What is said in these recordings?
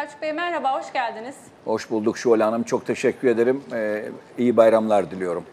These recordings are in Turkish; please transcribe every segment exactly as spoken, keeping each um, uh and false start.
Selçuk Bey merhaba, hoş geldiniz. Hoş bulduk Şule Hanım. Çok teşekkür ederim. Ee, iyi bayramlar diliyorum.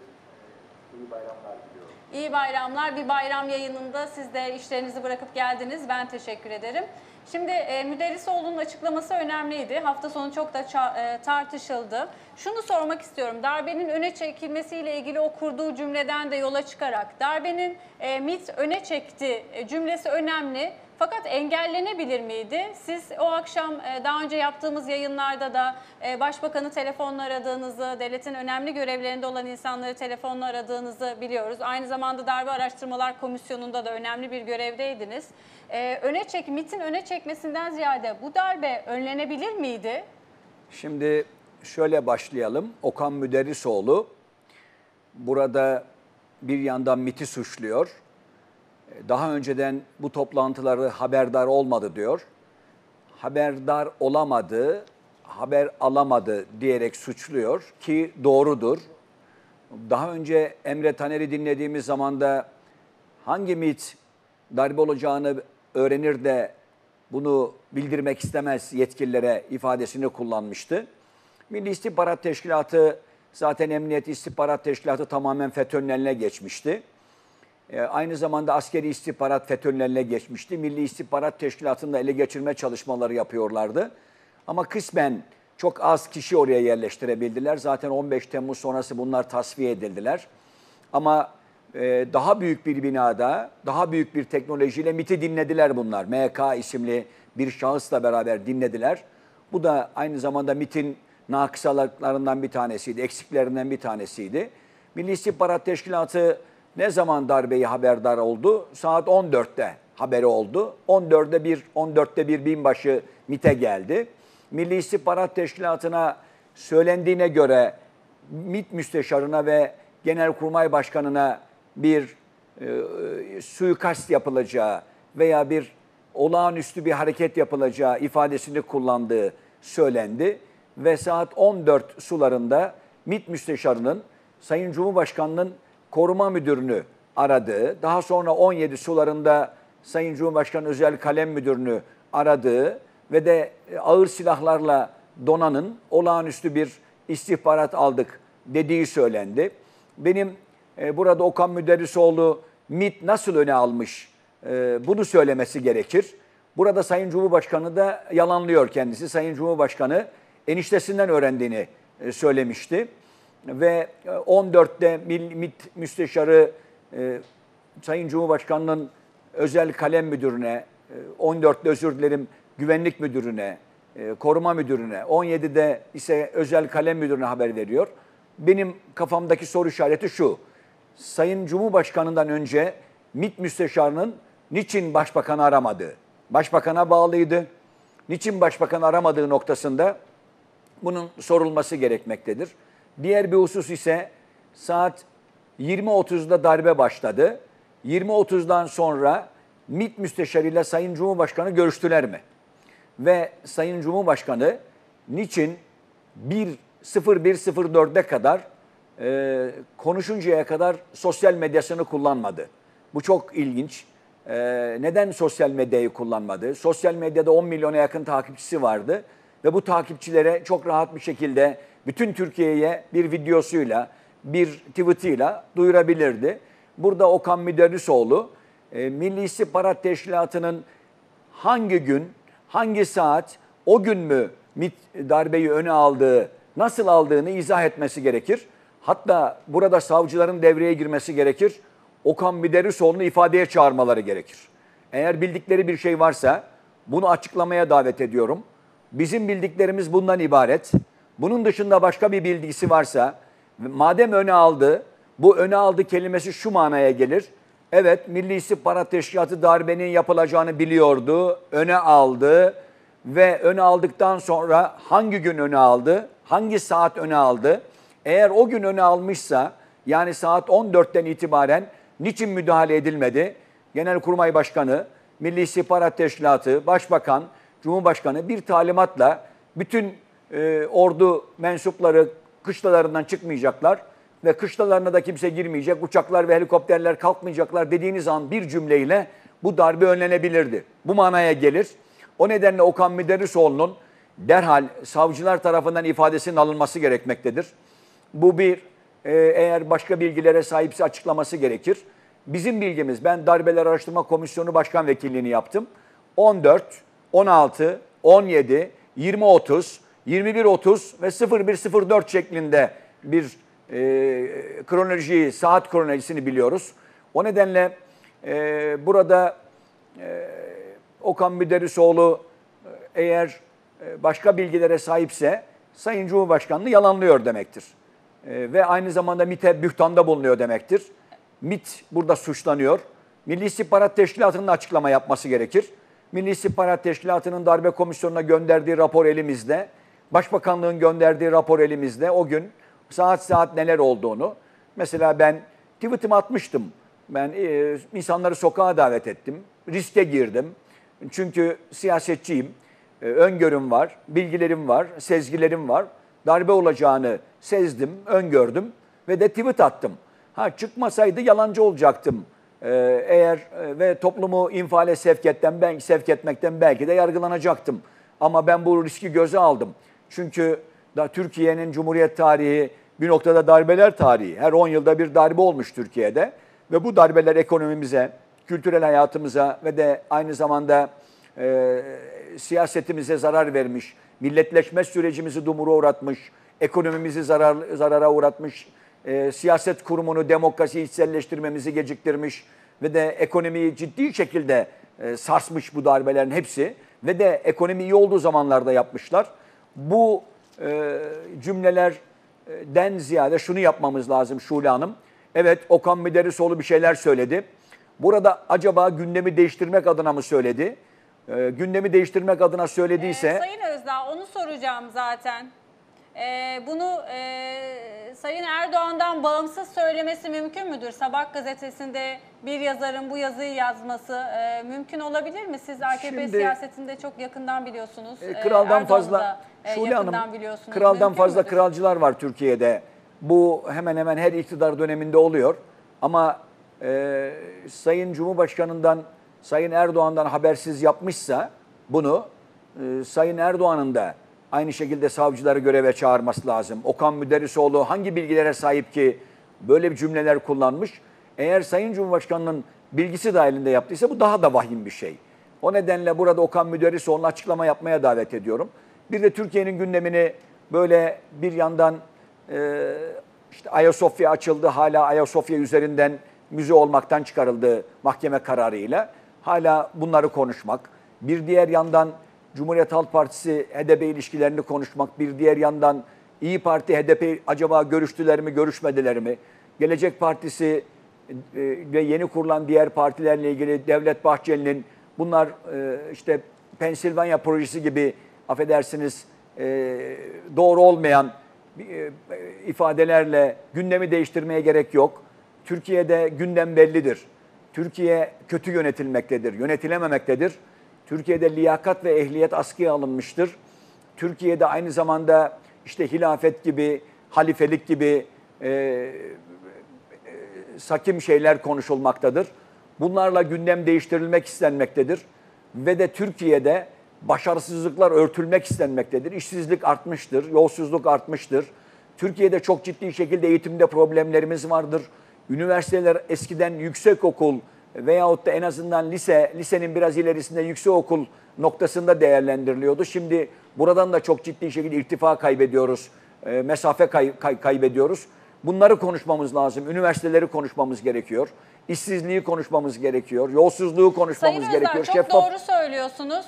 İyi bayramlar. Bir bayram yayınında siz de işlerinizi bırakıp geldiniz. Ben teşekkür ederim. Şimdi e, Müderrisoğlu'nun açıklaması önemliydi. Hafta sonu çok da e, tartışıldı. Şunu sormak istiyorum. Darbenin öne çekilmesiyle ilgili o kurduğu cümleden de yola çıkarak darbenin e, MİT öne çekti e, cümlesi önemli. Fakat engellenebilir miydi? Siz o akşam e, daha önce yaptığımız yayınlarda da e, Başbakanı telefonla aradığınızı, devletin önemli görevlerinde olan insanları telefonla aradığınızı biliyoruz. Aynı zamanda Darbe Araştırmalar Komisyonu'nda da önemli bir görevdeydiniz. E, öne çek, MİT'in öne çekmesinden ziyade bu darbe önlenebilir miydi? Şimdi şöyle başlayalım. Okan Müderrisoğlu burada bir yandan MİT'i suçluyor. Daha önceden bu toplantıları haberdar olmadı diyor. Haberdar olamadı, haber alamadı diyerek suçluyor ki doğrudur. Daha önce Emre Taner'i dinlediğimiz zaman da hangi MİT darbe olacağını öğrenir de bunu bildirmek istemez yetkililere ifadesini kullanmıştı. Milli İstihbarat Teşkilatı zaten Emniyet İstihbarat Teşkilatı tamamen FETÖ'nün eline geçmişti. E, aynı zamanda askeri istihbarat FETÖ'nün eline geçmişti. Milli İstihbarat Teşkilatı'nı da ele geçirme çalışmaları yapıyorlardı. Ama kısmen çok az kişi oraya yerleştirebildiler. Zaten on beş Temmuz sonrası bunlar tasfiye edildiler. Ama e, daha büyük bir binada, daha büyük bir teknolojiyle MİT'i dinlediler bunlar. M K isimli bir şahısla beraber dinlediler. Bu da aynı zamanda MİT'in nakısalarından bir tanesiydi, eksiklerinden bir tanesiydi. Milli İstihbarat Teşkilatı ne zaman darbeyi haberdar oldu? Saat on dörtte haberi oldu. on dörtte bir, on dörtte bir binbaşı MİT'e geldi. Milli İstihbarat Teşkilatı'na söylendiğine göre MİT Müsteşarına ve Genelkurmay Başkanı'na bir e, suikast yapılacağı veya bir olağanüstü bir hareket yapılacağı ifadesini kullandığı söylendi. Ve saat on dört sularında MİT Müsteşarı'nın Sayın Cumhurbaşkanı'nın koruma müdürünü aradığı, daha sonra on yedi sularında Sayın Cumhurbaşkanı Özel Kalem Müdürünü aradığı ve de ağır silahlarla donanın olağanüstü bir istihbarat aldık dediği söylendi. Benim e, burada Okan Müderrisoğlu MİT nasıl öne almış e, bunu söylemesi gerekir. Burada Sayın Cumhurbaşkanı da yalanlıyor kendisi. Sayın Cumhurbaşkanı eniştesinden öğrendiğini e, söylemişti. Ve on dörtte MİT Müsteşarı e, Sayın Cumhurbaşkanı'nın Özel Kalem Müdürü'ne, on dörtte özür dilerim Güvenlik Müdürü'ne, e, Koruma Müdürü'ne, on yedide ise Özel Kalem Müdürü'ne haber veriyor. Benim kafamdaki soru işareti şu: Sayın Cumhurbaşkanı'ndan önce MİT Müsteşarı'nın niçin Başbakan'ı aramadığı, Başbakan'a bağlıydı, niçin Başbakan'ı aramadığı noktasında bunun sorulması gerekmektedir. Diğer bir husus ise saat yirmi otuzda darbe başladı. yirmi otuzdan sonra MİT Müsteşarı ile Sayın Cumhurbaşkanı görüştüler mi? Ve Sayın Cumhurbaşkanı niçin bir sıfır dörde kadar e, konuşuncaya kadar sosyal medyasını kullanmadı? Bu çok ilginç. E, neden sosyal medyayı kullanmadı? Sosyal medyada on milyona yakın takipçisi vardı ve bu takipçilere çok rahat bir şekilde bütün Türkiye'ye bir videosuyla, bir tweet'iyle duyurabilirdi. Burada Okan Müderrisoğlu, e, Milli İstihbarat Teşkilatı'nın hangi gün, hangi saat, o gün mü MİT darbeyi öne aldığı, nasıl aldığını izah etmesi gerekir. Hatta burada savcıların devreye girmesi gerekir. Okan Müderrisoğlu'nu ifadeye çağırmaları gerekir. Eğer bildikleri bir şey varsa bunu açıklamaya davet ediyorum. Bizim bildiklerimiz bundan ibaret. Bunun dışında başka bir bilgisi varsa, madem öne aldı, bu öne aldı kelimesi şu manaya gelir. Evet, Milli İstihbarat Teşkilatı darbenin yapılacağını biliyordu, öne aldı ve öne aldıktan sonra hangi gün öne aldı, hangi saat öne aldı? Eğer o gün öne almışsa, yani saat on dörtten itibaren niçin müdahale edilmedi? Genelkurmay Başkanı, Milli İstihbarat Teşkilatı, Başbakan, Cumhurbaşkanı bir talimatla bütün e, ordu mensupları kışlalarından çıkmayacaklar ve kışlalarına da kimse girmeyecek, uçaklar ve helikopterler kalkmayacaklar dediğiniz an bir cümleyle bu darbe önlenebilirdi. Bu manaya gelir. O nedenle Okan Müderrisoğlu'nun derhal savcılar tarafından ifadesinin alınması gerekmektedir. Bu bir, e, eğer başka bilgilere sahipse açıklaması gerekir. Bizim bilgimiz, ben Darbeler Araştırma Komisyonu Başkan Vekilliğini yaptım. on dört, on altı, on yedi, yirmi otuz, yirmi bir otuz ve sıfır bir sıfır dört şeklinde bir e, kronolojiyi, saat kronolojisini biliyoruz. O nedenle e, burada e, Okan Müderrisoğlu e, eğer e, başka bilgilere sahipse Sayın Cumhurbaşkanı'nı yalanlıyor demektir. E, ve aynı zamanda MİT'e bühtanda bulunuyor demektir. MİT burada suçlanıyor. Milli İstihbarat Teşkilatı'nın açıklama yapması gerekir. Milli İstihbarat Teşkilatı'nın darbe komisyonuna gönderdiği rapor elimizde. Başbakanlığın gönderdiği rapor elimizde. O gün saat saat neler olduğunu. Mesela ben tweetimi atmıştım. Ben e, insanları sokağa davet ettim. Riske girdim. Çünkü siyasetçiyim. E, öngörüm var, bilgilerim var, sezgilerim var. Darbe olacağını sezdim, öngördüm ve de tweet attım. Ha, çıkmasaydı yalancı olacaktım. Ee, eğer e, ve toplumu infiale sevk, etten, ben, sevk etmekten belki de yargılanacaktım. Ama ben bu riski göze aldım. Çünkü da Türkiye'nin Cumhuriyet tarihi bir noktada darbeler tarihi. Her on yılda bir darbe olmuş Türkiye'de. Ve bu darbeler ekonomimize, kültürel hayatımıza ve de aynı zamanda e, siyasetimize zarar vermiş. Milletleşme sürecimizi dumura uğratmış. Ekonomimizi zarar, zarara uğratmış. E, siyaset kurumunu, demokrasiyi içselleştirmemizi geciktirmiş ve de ekonomiyi ciddi şekilde e, sarsmış bu darbelerin hepsi ve de ekonomi iyi olduğu zamanlarda yapmışlar. Bu e, cümlelerden ziyade şunu yapmamız lazım Şule Hanım. Evet, Okan Müderrisoğlu bir şeyler söyledi. Burada acaba gündemi değiştirmek adına mı söyledi? E, gündemi değiştirmek adına söylediyse... Ee, Sayın Özdağ, onu soracağım zaten. Ee, bunu e, Sayın Erdoğan'dan bağımsız söylemesi mümkün müdür? Sabah gazetesinde bir yazarın bu yazıyı yazması e, mümkün olabilir mi? Siz A K P Şimdi, siyasetinde çok yakından biliyorsunuz. E, kraldan Erdoğan'ı fazla, da, e, Şule Hanım, biliyorsunuz. kraldan Mümkün fazla müdür? kralcılar var Türkiye'de. Bu hemen hemen her iktidar döneminde oluyor. Ama e, Sayın Cumhurbaşkanı'ndan, Sayın Erdoğan'dan habersiz yapmışsa bunu e, Sayın Erdoğan'ın da aynı şekilde savcıları göreve çağırması lazım. Okan Müderrisoğlu hangi bilgilere sahip ki böyle bir cümleler kullanmış? Eğer Sayın Cumhurbaşkanı'nın bilgisi dahilinde yaptıysa bu daha da vahim bir şey. O nedenle burada Okan Müderrisoğlu'na açıklama yapmaya davet ediyorum. Bir de Türkiye'nin gündemini böyle bir yandan e, işte Ayasofya açıldı. Hala Ayasofya üzerinden müze olmaktan çıkarıldı mahkeme kararıyla. Hala bunları konuşmak. Bir diğer yandan Cumhuriyet Halk Partisi H D P ilişkilerini konuşmak, bir diğer yandan İyi Parti H D P acaba görüştüler mi, görüşmediler mi? Gelecek Partisi ve yeni kurulan diğer partilerle ilgili Devlet Bahçeli'nin bunlar işte Pensilvanya projesi gibi affedersiniz doğru olmayan ifadelerle gündemi değiştirmeye gerek yok. Türkiye'de gündem bellidir. Türkiye kötü yönetilmektedir, yönetilememektedir. Türkiye'de liyakat ve ehliyet askıya alınmıştır. Türkiye'de aynı zamanda işte hilafet gibi, halifelik gibi e, e, sakim şeyler konuşulmaktadır. Bunlarla gündem değiştirilmek istenmektedir. Ve de Türkiye'de başarısızlıklar örtülmek istenmektedir. İşsizlik artmıştır, yolsuzluk artmıştır. Türkiye'de çok ciddi şekilde eğitimde problemlerimiz vardır. Üniversiteler eskiden yüksekokul veyahut da en azından lise, lisenin biraz ilerisinde yüksekokul noktasında değerlendiriliyordu. Şimdi buradan da çok ciddi şekilde irtifa kaybediyoruz, e, mesafe kay, kay, kaybediyoruz. Bunları konuşmamız lazım, üniversiteleri konuşmamız gerekiyor, işsizliği konuşmamız gerekiyor, yolsuzluğu konuşmamız Sayın gerekiyor. Özdağ, çok Şeffaf... doğru söylüyorsunuz.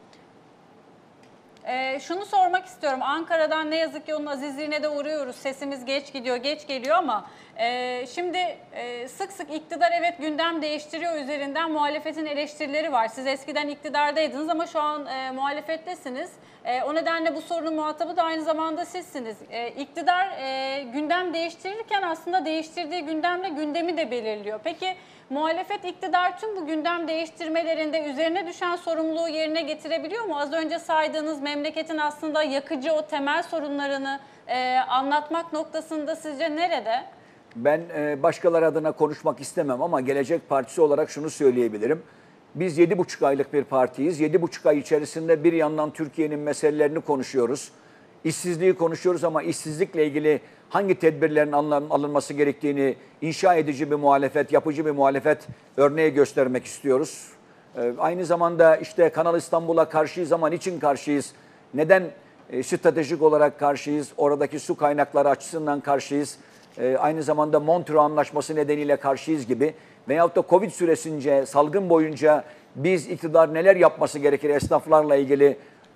Ee, şunu sormak istiyorum. Ankara'dan ne yazık ki onun azizliğine de uğruyoruz. Sesimiz geç gidiyor, geç geliyor ama e, şimdi e, sık sık iktidar evet gündem değiştiriyor üzerinden muhalefetin eleştirileri var. Siz eskiden iktidardaydınız ama şu an e, muhalefettesiniz. E, o nedenle bu sorunun muhatabı da aynı zamanda sizsiniz. E, iktidar e, gündem değiştirirken aslında değiştirdiği gündemle gündemi de belirliyor. Peki muhalefet iktidar tüm bu gündem değiştirmelerinde üzerine düşen sorumluluğu yerine getirebiliyor mu? Az önce saydığınız memleketin aslında yakıcı o temel sorunlarını e, anlatmak noktasında sizce nerede? Ben e, başkaları adına konuşmak istemem ama Gelecek Partisi olarak şunu söyleyebilirim. Biz yedi buçuk aylık bir partiyiz. Yedi buçuk ay içerisinde bir yandan Türkiye'nin meselelerini konuşuyoruz. İşsizliği konuşuyoruz ama işsizlikle ilgili hangi tedbirlerin alınması gerektiğini inşa edici bir muhalefet, yapıcı bir muhalefet örneği göstermek istiyoruz. Aynı zamanda işte Kanal İstanbul'a karşıyız ama niçin karşıyız? Neden stratejik olarak karşıyız? Oradaki su kaynakları açısından karşıyız. Aynı zamanda Montreux Anlaşması nedeniyle karşıyız gibi. Veyahut da Covid süresince, salgın boyunca biz iktidar neler yapması gerekir esnaflarla ilgili,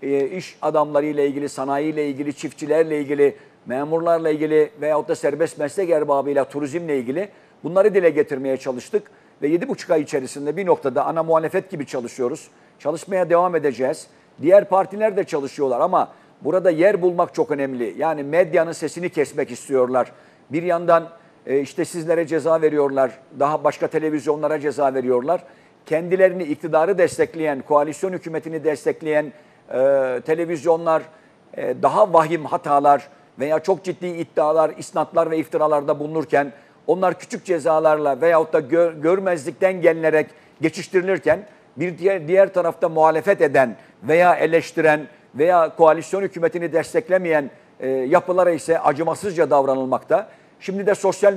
iş adamlarıyla ilgili, sanayiyle ilgili, çiftçilerle ilgili, memurlarla ilgili veyahut da serbest meslek erbabıyla, turizmle ilgili bunları dile getirmeye çalıştık. Ve yedi buçuk ay içerisinde bir noktada ana muhalefet gibi çalışıyoruz. Çalışmaya devam edeceğiz. Diğer partiler de çalışıyorlar ama burada yer bulmak çok önemli. Yani medyanın sesini kesmek istiyorlar. Bir yandan işte sizlere ceza veriyorlar, daha başka televizyonlara ceza veriyorlar. Kendilerini, iktidarı destekleyen, koalisyon hükümetini destekleyen e, televizyonlar e, daha vahim hatalar veya çok ciddi iddialar, isnatlar ve iftiralarda bulunurken onlar küçük cezalarla veyahut da gör, görmezlikten gelinerek geçiştirilirken bir diğer, diğer tarafta muhalefet eden veya eleştiren veya koalisyon hükümetini desteklemeyen e, yapılara ise acımasızca davranılmakta. Şimdi de sosyal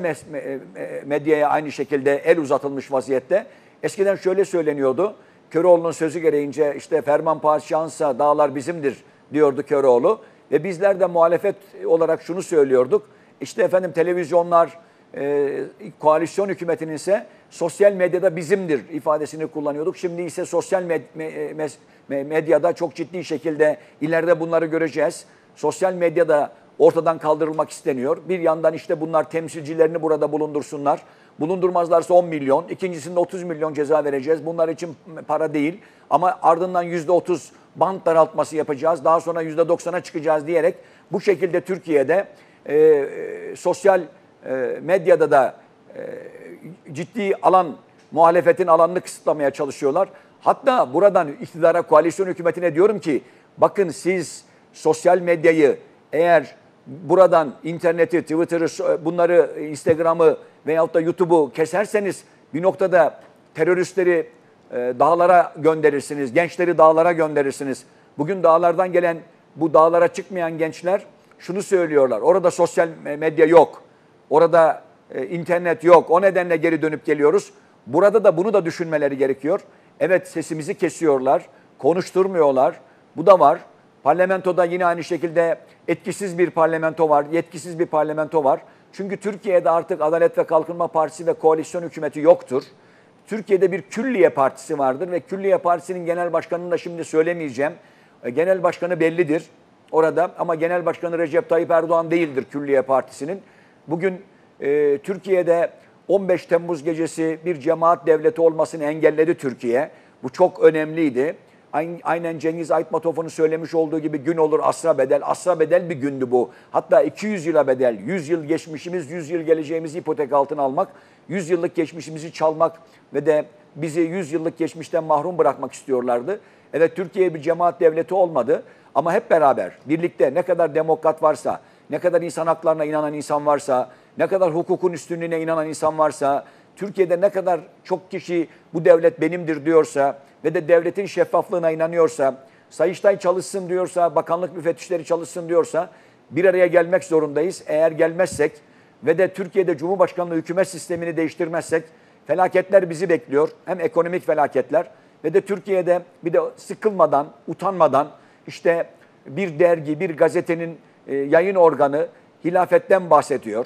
medyaya aynı şekilde el uzatılmış vaziyette. Eskiden şöyle söyleniyordu. Köroğlu'nun sözü gereğince işte ferman padişahınsa dağlar bizimdir diyordu Köroğlu. Ve bizler de muhalefet olarak şunu söylüyorduk. İşte efendim televizyonlar, e, koalisyon hükümetinin ise sosyal medyada bizimdir ifadesini kullanıyorduk. Şimdi ise sosyal med med medyada çok ciddi şekilde ileride bunları göreceğiz. Sosyal medyada ortadan kaldırılmak isteniyor. Bir yandan işte bunlar temsilcilerini burada bulundursunlar. Bulundurmazlarsa on milyon, ikincisinde otuz milyon ceza vereceğiz. Bunlar için para değil ama ardından yüzde otuz bant daraltması yapacağız. Daha sonra yüzde doksana çıkacağız diyerek bu şekilde Türkiye'de e, sosyal e, medyada da e, ciddi alan, muhalefetin alanını kısıtlamaya çalışıyorlar. Hatta buradan iktidara, koalisyon hükümetine diyorum ki bakın siz sosyal medyayı eğer buradan interneti, Twitter'ı, bunları, Instagram'ı veyahut da YouTube'u keserseniz bir noktada teröristleri e, dağlara gönderirsiniz, gençleri dağlara gönderirsiniz. Bugün dağlardan gelen, bu dağlara çıkmayan gençler şunu söylüyorlar. Orada sosyal medya yok, orada e, internet yok, o nedenle geri dönüp geliyoruz. Burada da bunu da düşünmeleri gerekiyor. Evet sesimizi kesiyorlar, konuşturmuyorlar, bu da var. Parlamentoda yine aynı şekilde etkisiz bir parlamento var, yetkisiz bir parlamento var. Çünkü Türkiye'de artık Adalet ve Kalkınma Partisi ve koalisyon hükümeti yoktur. Türkiye'de bir külliye partisi vardır ve külliye partisinin genel başkanını da şimdi söylemeyeceğim. Genel başkanı bellidir orada ama genel başkanı Recep Tayyip Erdoğan değildir külliye partisinin. Bugün e, Türkiye'de on beş Temmuz gecesi bir cemaat devleti olmasını engelledi Türkiye. Bu çok önemliydi. Aynen Cengiz Aytmatov'un söylemiş olduğu gibi gün olur asra bedel. Asra bedel bir gündü bu. Hatta iki yüz yıla bedel. yüz yıl geçmişimiz, yüz yıl geleceğimizi ipotek altına almak, yüz yıllık geçmişimizi çalmak ve de bizi yüz yıllık geçmişten mahrum bırakmak istiyorlardı. Evet Türkiye bir cemaat devleti olmadı ama hep beraber birlikte ne kadar demokrat varsa, ne kadar insan haklarına inanan insan varsa, ne kadar hukukun üstünlüğüne inanan insan varsa, Türkiye'de ne kadar çok kişi bu devlet benimdir diyorsa ve de devletin şeffaflığına inanıyorsa, Sayıştay çalışsın diyorsa, bakanlık müfettişleri çalışsın diyorsa bir araya gelmek zorundayız. Eğer gelmezsek ve de Türkiye'de Cumhurbaşkanlığı hükümet sistemini değiştirmezsek felaketler bizi bekliyor. Hem ekonomik felaketler ve de Türkiye'de bir de sıkılmadan, utanmadan işte bir dergi, bir gazetenin yayın organı hilafetten bahsediyor.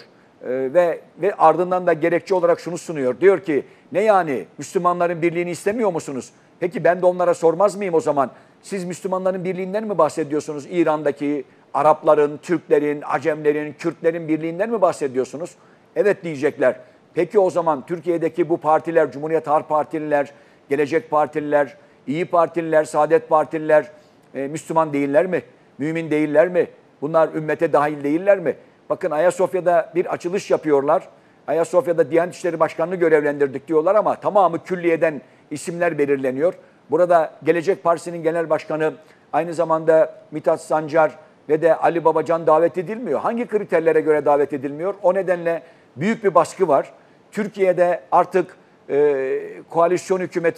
Ve ve ardından da gerekçe olarak şunu sunuyor. Diyor ki ne yani Müslümanların birliğini istemiyor musunuz? Peki ben de onlara sormaz mıyım o zaman? Siz Müslümanların birliğinden mi bahsediyorsunuz? İran'daki Arapların, Türklerin, Acemlerin, Kürtlerin birliğinden mi bahsediyorsunuz? Evet diyecekler. Peki o zaman Türkiye'deki bu partiler, Cumhuriyet Halk Partililer, Gelecek Partililer, İyi Partililer, Saadet Partililer e, Müslüman değiller mi? Mümin değiller mi? Bunlar ümmete dahil değiller mi? Bakın Ayasofya'da bir açılış yapıyorlar. Ayasofya'da Diyanet İşleri Başkanı'nı görevlendirdik diyorlar ama tamamı külliyeden isimler belirleniyor. Burada Gelecek Partisi'nin genel başkanı aynı zamanda Mithat Sancar ve de Ali Babacan davet edilmiyor. Hangi kriterlere göre davet edilmiyor? O nedenle büyük bir baskı var. Türkiye'de artık e, koalisyon hükümeti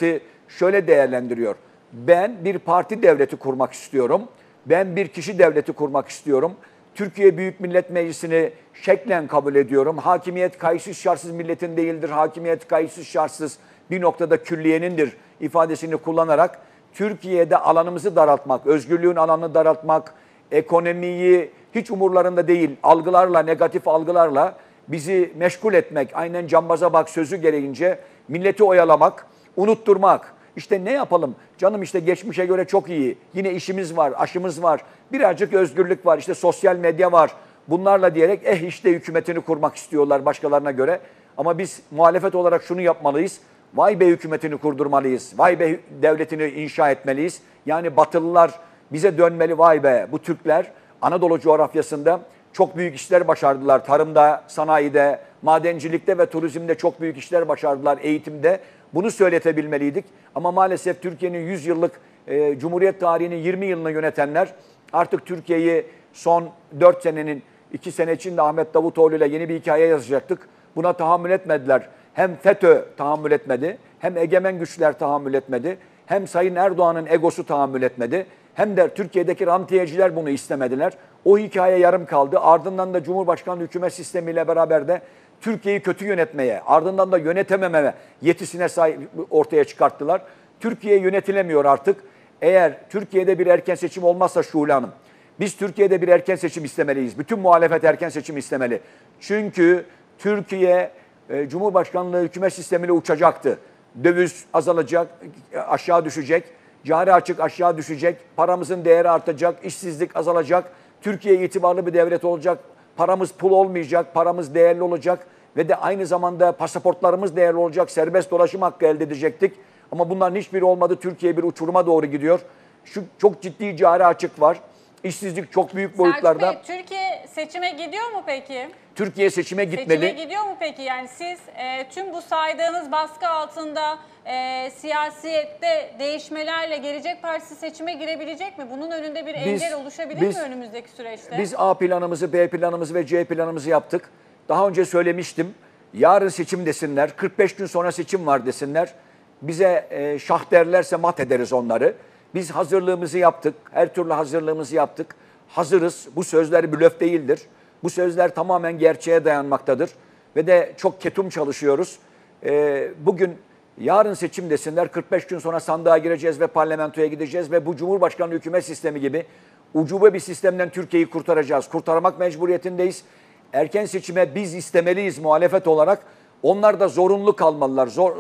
şöyle değerlendiriyor. Ben bir parti devleti kurmak istiyorum. Ben bir kişi devleti kurmak istiyorum. Türkiye Büyük Millet Meclisi'ni şeklen kabul ediyorum. Hakimiyet kayıtsız şartsız milletin değildir. Hakimiyet kayıtsız şartsız bir noktada külliyenindir ifadesini kullanarak Türkiye'de alanımızı daraltmak, özgürlüğün alanını daraltmak, ekonomiyi hiç umurlarında değil, algılarla, negatif algılarla bizi meşgul etmek, aynen cambaza bak sözü gereğince milleti oyalamak, unutturmak. İşte ne yapalım? Canım işte geçmişe göre çok iyi. Yine işimiz var, aşımız var. Birazcık özgürlük var, işte sosyal medya var. Bunlarla diyerek eh işte hükümetini kurmak istiyorlar başkalarına göre. Ama biz muhalefet olarak şunu yapmalıyız. Vay be hükümetini kurdurmalıyız. Vay be devletini inşa etmeliyiz. Yani Batılılar bize dönmeli, vay be bu Türkler Anadolu coğrafyasında çok büyük işler başardılar. Tarımda, sanayide, madencilikte ve turizmde çok büyük işler başardılar, eğitimde. Bunu söyletebilmeliydik. Ama maalesef Türkiye'nin yüz yıllık, e, Cumhuriyet tarihinin yirmi yılını yönetenler artık Türkiye'yi son dört senenin, iki sene içinde Ahmet Davutoğlu ile yeni bir hikaye yazacaktık. Buna tahammül etmediler. Hem FETÖ tahammül etmedi, hem egemen güçler tahammül etmedi, hem Sayın Erdoğan'ın egosu tahammül etmedi, hem de Türkiye'deki rantiyeciler bunu istemediler. O hikaye yarım kaldı. Ardından da Cumhurbaşkanlığı hükümet sistemiyle beraber de Türkiye'yi kötü yönetmeye, ardından da yönetemememe yetisine sahip ortaya çıkarttılar. Türkiye yönetilemiyor artık. Eğer Türkiye'de bir erken seçim olmazsa Şule Hanım, biz Türkiye'de bir erken seçim istemeliyiz. Bütün muhalefet erken seçim istemeli. Çünkü Türkiye e, Cumhurbaşkanlığı hükümet sistemiyle uçacaktı. Döviz azalacak, aşağı düşecek. Cari açık aşağı düşecek. Paramızın değeri artacak, işsizlik azalacak. Türkiye itibarlı bir devlet olacak. Paramız pul olmayacak, paramız değerli olacak ve de aynı zamanda pasaportlarımız değerli olacak. Serbest dolaşım hakkı elde edecektik. Ama bunların hiçbiri olmadı. Türkiye bir uçuruma doğru gidiyor. Şu çok ciddi cari açık var. İşsizlik çok büyük boyutlarda. Selçuk Bey, Türkiye seçime gidiyor mu peki? Türkiye seçime gitmeli. Seçime gidiyor mu peki? Yani siz e, tüm bu saydığınız baskı altında e, siyasette değişmelerle Gelecek Partisi seçime girebilecek mi? Bunun önünde bir Biz- engel oluşabilir biz- mi önümüzdeki süreçte? Biz A planımızı, B planımızı ve C planımızı yaptık. Daha önce söylemiştim. Yarın seçim desinler, kırk beş gün sonra seçim var desinler. Bize e, şah derlerse mat ederiz onları. Biz hazırlığımızı yaptık, her türlü hazırlığımızı yaptık. Hazırız, bu sözler blöf değildir. Bu sözler tamamen gerçeğe dayanmaktadır. Ve de çok ketum çalışıyoruz. E, bugün yarın seçim desinler, kırk beş gün sonra sandığa gireceğiz ve parlamentoya gideceğiz. Ve bu Cumhurbaşkanlığı hükümet sistemi gibi ucube bir sistemden Türkiye'yi kurtaracağız. Kurtarmak mecburiyetindeyiz. Erken seçime biz istemeliyiz muhalefet olarak. Onlar da zorunlu kalmalılar. Zor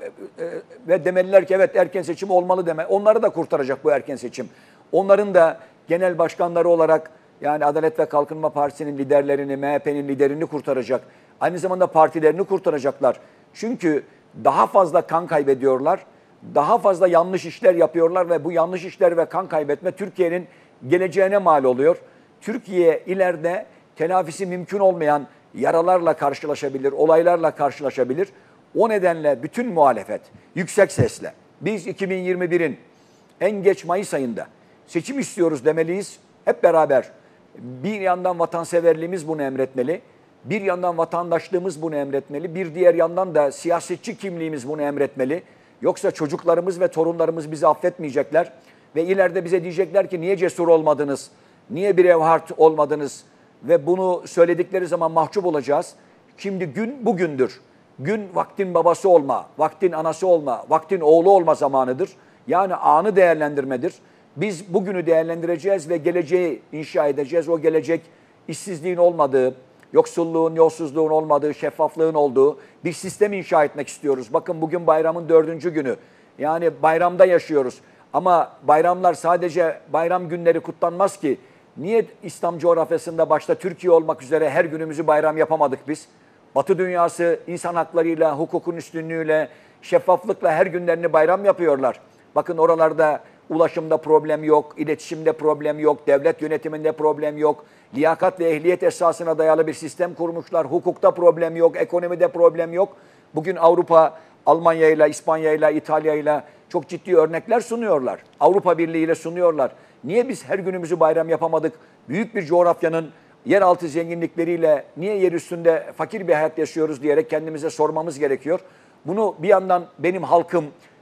ve demeliler ki evet erken seçim olmalı deme. Onları da kurtaracak bu erken seçim. Onların da genel başkanları olarak yani Adalet ve Kalkınma Partisi'nin liderlerini, M H P'nin liderini kurtaracak. Aynı zamanda partilerini kurtaracaklar. Çünkü daha fazla kan kaybediyorlar. Daha fazla yanlış işler yapıyorlar ve bu yanlış işler ve kan kaybetme Türkiye'nin geleceğine mal oluyor. Türkiye ileride telafisi mümkün olmayan yaralarla karşılaşabilir, olaylarla karşılaşabilir. O nedenle bütün muhalefet yüksek sesle biz iki bin yirmi birin en geç Mayıs ayında seçim istiyoruz demeliyiz. Hep beraber bir yandan vatanseverliğimiz bunu emretmeli, bir yandan vatandaşlığımız bunu emretmeli, bir diğer yandan da siyasetçi kimliğimiz bunu emretmeli. Yoksa çocuklarımız ve torunlarımız bizi affetmeyecekler ve ileride bize diyecekler ki niye cesur olmadınız, niye bir evhart olmadınız ve bunu söyledikleri zaman mahcup olacağız. Şimdi gün bugündür. Gün vaktin babası olma, vaktin anası olma, vaktin oğlu olma zamanıdır. Yani anı değerlendirmedir. Biz bugünü değerlendireceğiz ve geleceği inşa edeceğiz. O gelecek işsizliğin olmadığı, yoksulluğun, yolsuzluğun olmadığı, şeffaflığın olduğu bir sistem inşa etmek istiyoruz. Bakın bugün bayramın dördüncü günü. Yani bayramda yaşıyoruz. Ama bayramlar sadece bayram günleri kutlanmaz ki. Niye İslam coğrafyasında başta Türkiye olmak üzere her günümüzü bayram yapamadık biz? Batı dünyası insan haklarıyla, hukukun üstünlüğüyle, şeffaflıkla her günlerini bayram yapıyorlar. Bakın oralarda ulaşımda problem yok, iletişimde problem yok, devlet yönetiminde problem yok. Liyakat ve ehliyet esasına dayalı bir sistem kurmuşlar. Hukukta problem yok, ekonomide problem yok. Bugün Avrupa, Almanya'yla, İspanya'yla, İtalya'yla çok ciddi örnekler sunuyorlar. Avrupa Birliği ile sunuyorlar. Niye biz her günümüzü bayram yapamadık? Büyük bir coğrafyanın yeraltı zenginlikleriyle niye yer üstünde fakir bir hayat yaşıyoruz diyerek kendimize sormamız gerekiyor. Bunu bir yandan benim halkım,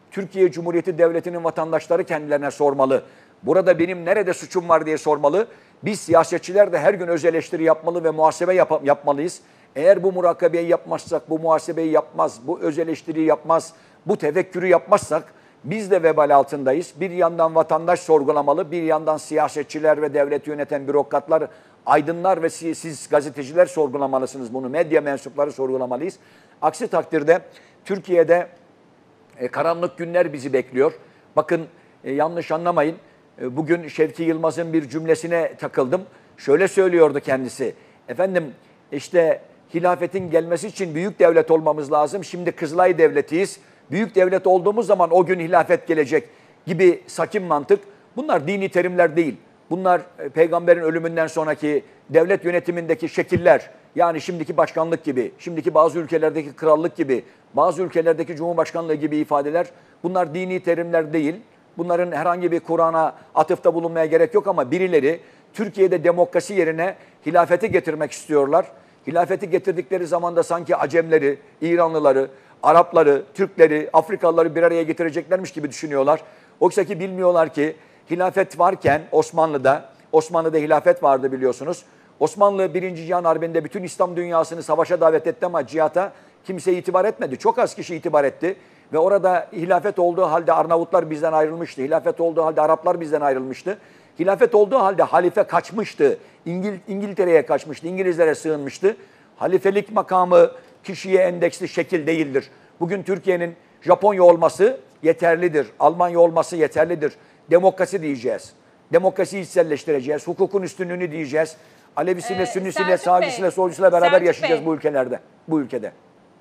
Türkiye Cumhuriyeti Devleti'nin vatandaşları kendilerine sormalı. Burada benim nerede suçum var diye sormalı. Biz siyasetçiler de her gün öz eleştiri yapmalı ve muhasebe yap yapmalıyız. Eğer bu murakabeyi yapmazsak, bu muhasebeyi yapmaz, bu öz eleştiriyi yapmaz, bu tefekkürü yapmazsak biz de vebal altındayız. Bir yandan vatandaş sorgulamalı, bir yandan siyasetçiler ve devleti yöneten bürokratlar, aydınlar ve siz, siz gazeteciler sorgulamalısınız bunu. Medya mensupları sorgulamalıyız. Aksi takdirde Türkiye'de e, karanlık günler bizi bekliyor. Bakın e, yanlış anlamayın. E, bugün Şevki Yılmaz'ın bir cümlesine takıldım. Şöyle söylüyordu kendisi. Efendim işte hilafetin gelmesi için büyük devlet olmamız lazım. Şimdi Kızılay Devletiyiz. Büyük devlet olduğumuz zaman o gün hilafet gelecek gibi sakin mantık. Bunlar dini terimler değil. Bunlar peygamberin ölümünden sonraki devlet yönetimindeki şekiller. Yani şimdiki başkanlık gibi, şimdiki bazı ülkelerdeki krallık gibi, bazı ülkelerdeki cumhurbaşkanlığı gibi ifadeler. Bunlar dini terimler değil. Bunların herhangi bir Kur'an'a atıfta bulunmaya gerek yok ama birileri Türkiye'de demokrasi yerine hilafeti getirmek istiyorlar. Hilafeti getirdikleri zaman da sanki Acemleri, İranlıları, Arapları, Türkleri, Afrikalıları bir araya getireceklermiş gibi düşünüyorlar. Oysa ki bilmiyorlar ki hilafet varken Osmanlı'da, Osmanlı'da hilafet vardı biliyorsunuz. Osmanlı birinci. Cihan Harbi'nde bütün İslam dünyasını savaşa davet etti ama cihata kimse itibar etmedi. Çok az kişi itibar etti. Ve orada hilafet olduğu halde Arnavutlar bizden ayrılmıştı. Hilafet olduğu halde Araplar bizden ayrılmıştı. Hilafet olduğu halde halife kaçmıştı. İngil İngiltere'ye kaçmıştı, İngilizlere sığınmıştı. Halifelik makamı kişiye endeksli şekil değildir. Bugün Türkiye'nin Japonya olması yeterlidir. Almanya olması yeterlidir. Demokrasi diyeceğiz. Demokrasiyi içselleştireceğiz. Hukukun üstünlüğünü diyeceğiz. Alevisiyle, Ee, Sünnisiyle, Selçuk Sağcısıyla, Bey, Solcusuyla beraber Selçuk yaşayacağız Bey. bu ülkelerde, bu ülkede.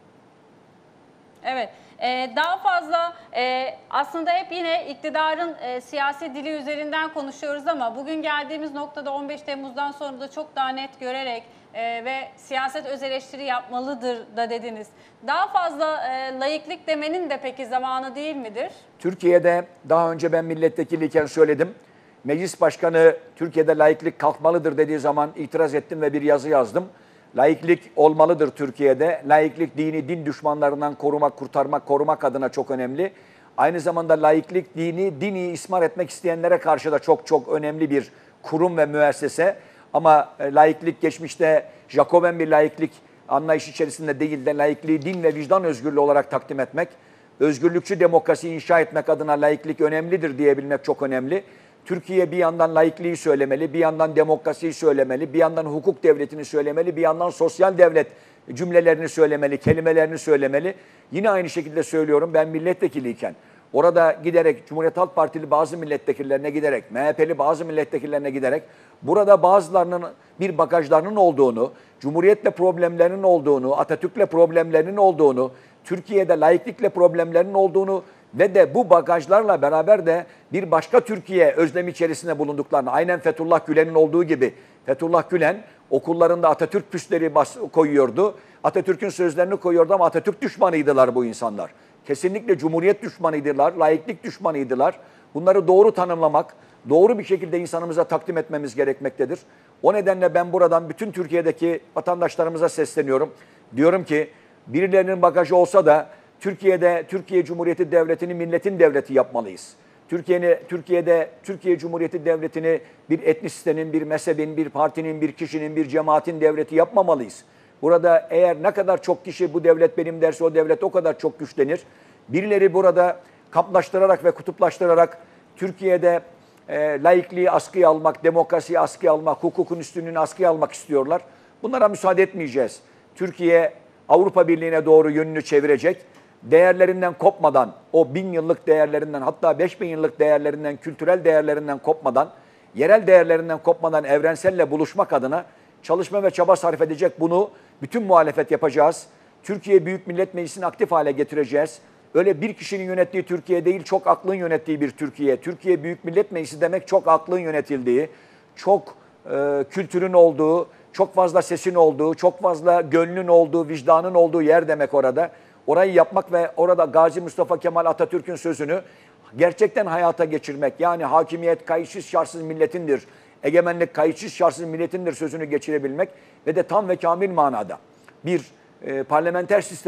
Evet. Ee, daha fazla e, aslında hep yine iktidarın e, siyasi dili üzerinden konuşuyoruz ama bugün geldiğimiz noktada on beş Temmuz'dan sonra da çok daha net görerek e, ve siyaset öz eleştiri yapmalıdır da dediniz. Daha fazla e, laiklik demenin de peki zamanı değil midir? Türkiye'de daha önce ben milletvekiliyken söyledim. Meclis Başkanı Türkiye'de laiklik kalkmalıdır dediği zaman itiraz ettim ve bir yazı yazdım. Laiklik olmalıdır Türkiye'de. Laiklik dini din düşmanlarından korumak, kurtarmak, korumak adına çok önemli. Aynı zamanda laiklik dini, dini ismar etmek isteyenlere karşı da çok çok önemli bir kurum ve müessese. Ama laiklik geçmişte Jacoben bir laiklik anlayış içerisinde değil de laikliği din ve vicdan özgürlüğü olarak takdim etmek, özgürlükçü demokrasi inşa etmek adına laiklik önemlidir diyebilmek çok önemli. Türkiye bir yandan laikliği söylemeli, bir yandan demokrasiyi söylemeli, bir yandan hukuk devletini söylemeli, bir yandan sosyal devlet cümlelerini söylemeli, kelimelerini söylemeli. Yine aynı şekilde söylüyorum ben milletvekiliyken orada giderek Cumhuriyet Halk Partili bazı milletvekillerine giderek, M H P'li bazı milletvekillerine giderek burada bazılarının bir bagajlarının olduğunu, Cumhuriyet'le problemlerinin olduğunu, Atatürk'le problemlerinin olduğunu, Türkiye'de laiklikle problemlerinin olduğunu ve de bu bagajlarla beraber de bir başka Türkiye özlemi içerisinde bulunduklarını, aynen Fethullah Gülen'in olduğu gibi, Fethullah Gülen okullarında Atatürk püsleri koyuyordu, Atatürk'ün sözlerini koyuyordu ama Atatürk düşmanıydılar bu insanlar. Kesinlikle Cumhuriyet düşmanıydılar, laiklik düşmanıydılar. Bunları doğru tanımlamak, doğru bir şekilde insanımıza takdim etmemiz gerekmektedir. O nedenle ben buradan bütün Türkiye'deki vatandaşlarımıza sesleniyorum. Diyorum ki birilerinin bagajı olsa da Türkiye'de Türkiye Cumhuriyeti Devleti'ni milletin devleti yapmalıyız. Türkiye'ni Türkiye'de Türkiye Cumhuriyeti Devleti'ni bir etnisitenin, bir mezhebin, bir partinin, bir kişinin, bir cemaatin devleti yapmamalıyız. Burada eğer ne kadar çok kişi bu devlet benim derse o devlet o kadar çok güçlenir. Birileri burada kamplaştırarak ve kutuplaştırarak Türkiye'de e, laikliği askıya almak, demokrasiyi askıya almak, hukukun üstünlüğünü askıya almak istiyorlar. Bunlara müsaade etmeyeceğiz. Türkiye Avrupa Birliği'ne doğru yönünü çevirecek. Değerlerinden kopmadan, o bin yıllık değerlerinden hatta beş bin yıllık değerlerinden, kültürel değerlerinden kopmadan, yerel değerlerinden kopmadan evrenselle buluşmak adına çalışma ve çaba sarf edecek. Bunu bütün muhalefet yapacağız. Türkiye Büyük Millet Meclisi'ni aktif hale getireceğiz. Öyle bir kişinin yönettiği Türkiye değil, çok aklın yönettiği bir Türkiye. Türkiye Büyük Millet Meclisi demek çok aklın yönetildiği, çok e, kültürün olduğu, çok fazla sesin olduğu, çok fazla gönlün olduğu, vicdanın olduğu yer demek orada. Orayı yapmak ve orada Gazi Mustafa Kemal Atatürk'ün sözünü gerçekten hayata geçirmek. Yani hakimiyet kayıtsız şartsız milletindir, egemenlik kayıtsız şartsız milletindir sözünü geçirebilmek ve de tam ve kamil manada bir e, parlamenter sisteme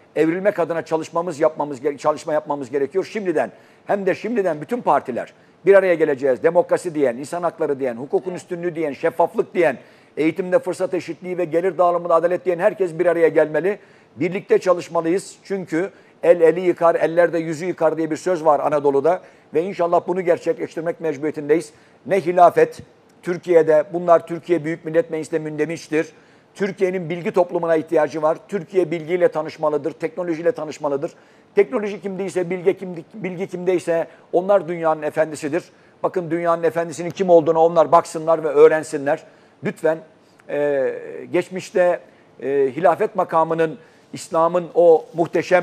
evrilmek adına çalışmamız yapmamız çalışma yapmamız gerekiyor. Şimdiden hem de şimdiden bütün partiler bir araya geleceğiz. Demokrasi diyen, insan hakları diyen, hukukun üstünlüğü diyen, şeffaflık diyen, eğitimde fırsat eşitliği ve gelir dağılımında adalet diyen herkes bir araya gelmeli. Birlikte çalışmalıyız. Çünkü el eli yıkar, eller de yüzü yıkar diye bir söz var Anadolu'da. Ve inşallah bunu gerçekleştirmek mecburiyetindeyiz. Ne hilafet, Türkiye'de bunlar Türkiye Büyük Millet Meclisi'nde mündemiştir. Türkiye'nin bilgi toplumuna ihtiyacı var. Türkiye bilgiyle tanışmalıdır, teknolojiyle tanışmalıdır. Teknoloji kimdeyse, bilgi, kimdi, bilgi kimdeyse onlar dünyanın efendisidir. Bakın dünyanın efendisinin kim olduğunu onlar baksınlar ve öğrensinler. Lütfen e, geçmişte e, hilafet makamının, İslam'ın o muhteşem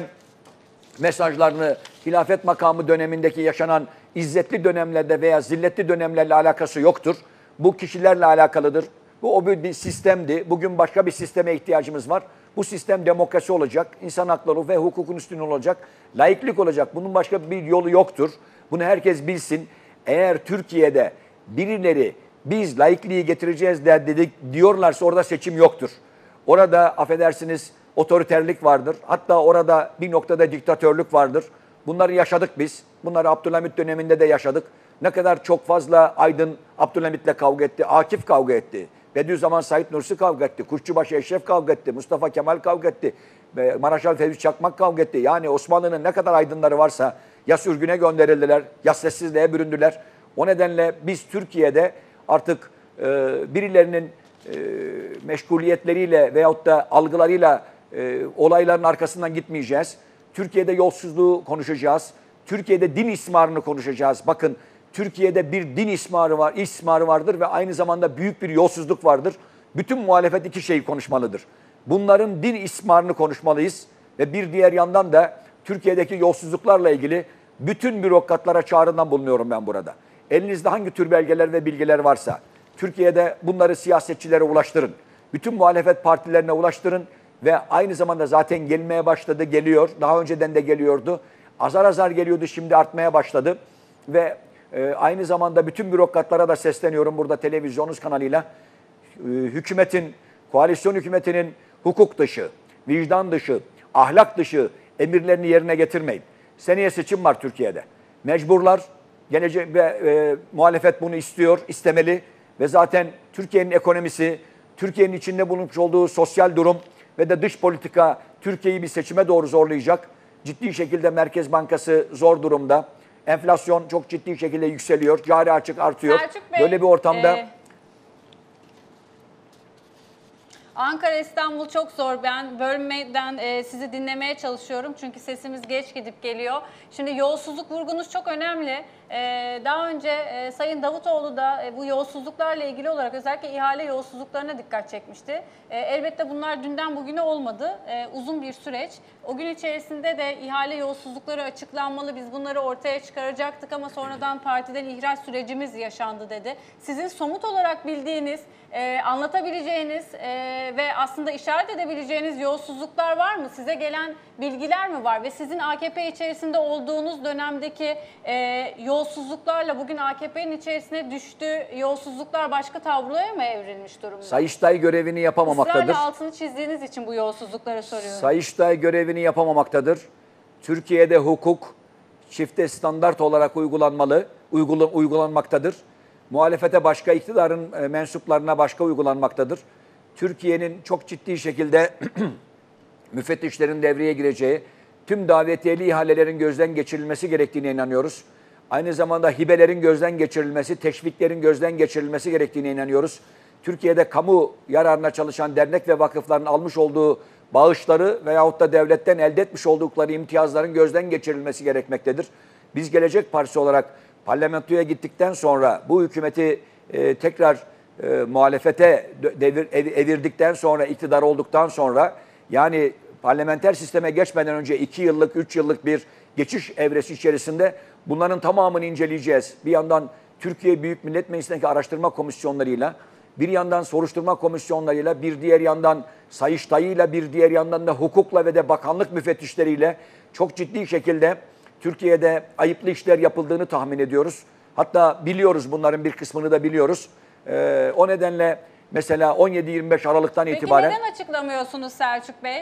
mesajlarını, hilafet makamı dönemindeki yaşanan izzetli dönemlerde veya zilletli dönemlerle alakası yoktur. Bu kişilerle alakalıdır. Bu o bir sistemdi. Bugün başka bir sisteme ihtiyacımız var. Bu sistem demokrasi olacak, insan hakları ve hukukun üstünlüğü olacak, laiklik olacak. Bunun başka bir yolu yoktur. Bunu herkes bilsin. Eğer Türkiye'de birileri biz laikliği getireceğiz der dedik diyorlarsa orada seçim yoktur. Orada affedersiniz otoriterlik vardır. Hatta orada bir noktada diktatörlük vardır. Bunları yaşadık biz. Bunları Abdülhamit döneminde de yaşadık. Ne kadar çok fazla aydın Abdülhamit'le kavga etti, Akif kavga etti. Bediüzzaman Said Nursi kavga etti, Kuşçubaşı Eşref kavga etti, Mustafa Kemal kavga etti, Maraşal Fevzi Çakmak kavga etti. Yani Osmanlı'nın ne kadar aydınları varsa ya sürgüne gönderildiler, ya sessizliğe büründüler. O nedenle biz Türkiye'de artık e, birilerinin e, meşguliyetleriyle veyahut da algılarıyla e, olayların arkasından gitmeyeceğiz. Türkiye'de yolsuzluğu konuşacağız. Türkiye'de din ismarını konuşacağız. Bakın Türkiye'de bir din ismarı var, ismarı vardır ve aynı zamanda büyük bir yolsuzluk vardır. Bütün muhalefet iki şeyi konuşmalıdır. Bunların din ismarını konuşmalıyız ve bir diğer yandan da Türkiye'deki yolsuzluklarla ilgili bütün bürokratlara çağrından bulunuyorum ben burada. Elinizde hangi tür belgeler ve bilgiler varsa Türkiye'de bunları siyasetçilere ulaştırın. Bütün muhalefet partilerine ulaştırın ve aynı zamanda zaten gelmeye başladı, geliyor. Daha önceden de geliyordu. Azar azar geliyordu, şimdi artmaya başladı ve Ee, aynı zamanda bütün bürokratlara da sesleniyorum burada televizyonunuz kanalıyla. Ee, hükümetin, koalisyon hükümetinin hukuk dışı, vicdan dışı, ahlak dışı emirlerini yerine getirmeyin. Seneye seçim var Türkiye'de. Mecburlar, gelecek ve e, muhalefet bunu istiyor, istemeli ve zaten Türkiye'nin ekonomisi, Türkiye'nin içinde bulunmuş olduğu sosyal durum ve de dış politika Türkiye'yi bir seçime doğru zorlayacak. Ciddi şekilde Merkez Bankası zor durumda. Enflasyon çok ciddi şekilde yükseliyor. Cari açık artıyor. Bey, böyle bir ortamda... E, Ankara, İstanbul çok zor. Ben bölmeden e, sizi dinlemeye çalışıyorum. Çünkü sesimiz geç gidip geliyor. Şimdi yolsuzluk vurgunuz çok önemli. E, daha önce e, Sayın Davutoğlu da e, bu yolsuzluklarla ilgili olarak özellikle ihale yolsuzluklarına dikkat çekmişti. E, elbette bunlar dünden bugüne olmadı. E, uzun bir süreç. O gün içerisinde de ihale yolsuzlukları açıklanmalı. Biz bunları ortaya çıkaracaktık ama sonradan partiden ihraç sürecimiz yaşandı dedi. Sizin somut olarak bildiğiniz, e, anlatabileceğiniz e, ve aslında işaret edebileceğiniz yolsuzluklar var mı? Size gelen bilgiler mi var? Ve sizin A K P içerisinde olduğunuz dönemdeki e, yolsuzluklarla bugün A K P'nin içerisine düştüğü yolsuzluklar başka tabloya mı evrilmiş durumda? Sayıştay görevini yapamamaktadır. Israrla altını çizdiğiniz için bu yolsuzlukları soruyorum. Sayıştay görevini yapamamaktadır. Türkiye'de hukuk çifte standart olarak uygulanmalı, uygula, uygulanmaktadır. Muhalefete başka, iktidarın e, mensuplarına başka uygulanmaktadır. Türkiye'nin çok ciddi şekilde müfettişlerin devreye gireceği, tüm davetiyeli ihalelerin gözden geçirilmesi gerektiğine inanıyoruz. Aynı zamanda hibelerin gözden geçirilmesi, teşviklerin gözden geçirilmesi gerektiğine inanıyoruz. Türkiye'de kamu yararına çalışan dernek ve vakıfların almış olduğu bağışları veyahut da devletten elde etmiş oldukları imtiyazların gözden geçirilmesi gerekmektedir. Biz Gelecek Partisi olarak parlamentoya gittikten sonra bu hükümeti e, tekrar e, muhalefete devir, ev, evirdikten sonra, iktidar olduktan sonra yani parlamenter sisteme geçmeden önce iki yıllık, üç yıllık bir geçiş evresi içerisinde bunların tamamını inceleyeceğiz. Bir yandan Türkiye Büyük Millet Meclisi'ndeki araştırma komisyonlarıyla, bir yandan soruşturma komisyonlarıyla, bir diğer yandan Sayıştay'ıyla, bir diğer yandan da hukukla ve de bakanlık müfettişleriyle çok ciddi şekilde Türkiye'de ayıplı işler yapıldığını tahmin ediyoruz. Hatta biliyoruz, bunların bir kısmını da biliyoruz. Ee, o nedenle mesela on yedi yirmi beş Aralık'tan Peki itibaren... Peki neden açıklamıyorsunuz Selçuk Bey?